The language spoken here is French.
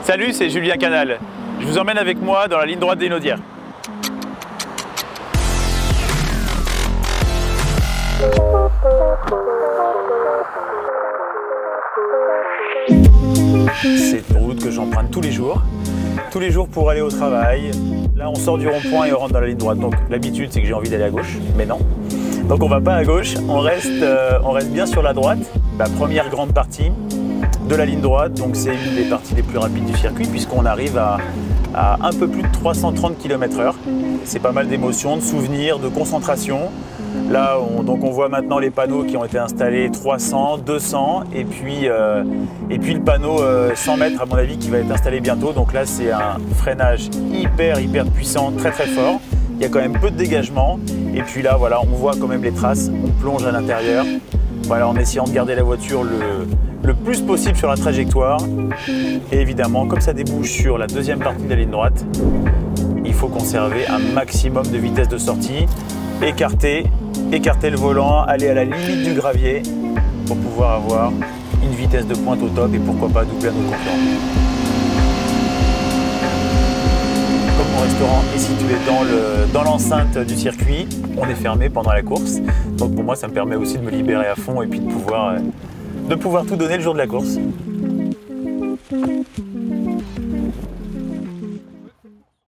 Salut, c'est Julien Canal. Je vous emmène avec moi dans la ligne droite des Naudières. C'est une route que j'emprunte tous les jours pour aller au travail. Là, on sort du rond-point et on rentre dans la ligne droite. Donc l'habitude, c'est que j'ai envie d'aller à gauche, mais non. Donc on va pas à gauche, on reste bien sur la droite. La première grande partie de la ligne droite, donc c'est une des parties les plus rapides du circuit puisqu'on arrive à un peu plus de 330 km/h. C'est pas mal d'émotions, de souvenirs, de concentration. Là, on voit maintenant les panneaux qui ont été installés 300, 200 et puis le panneau 100 mètres à mon avis qui va être installé bientôt. Donc là, c'est un freinage hyper puissant, très fort. Il y a quand même peu de dégagement. Et puis là, voilà, on voit quand même les traces. On plonge à l'intérieur. Voilà, en essayant de garder la voiture le plus possible sur la trajectoire. Et évidemment, comme ça débouche sur la deuxième partie de la ligne droite, il faut conserver un maximum de vitesse de sortie, écarter le volant, aller à la limite du gravier pour pouvoir avoir une vitesse de pointe au top et pourquoi pas doubler à nos concurrents. Comme mon restaurant est situé dans l'enceinte du circuit, on est fermé pendant la course. Donc pour moi, ça me permet aussi de me libérer à fond et puis de pouvoir tout donner le jour de la course.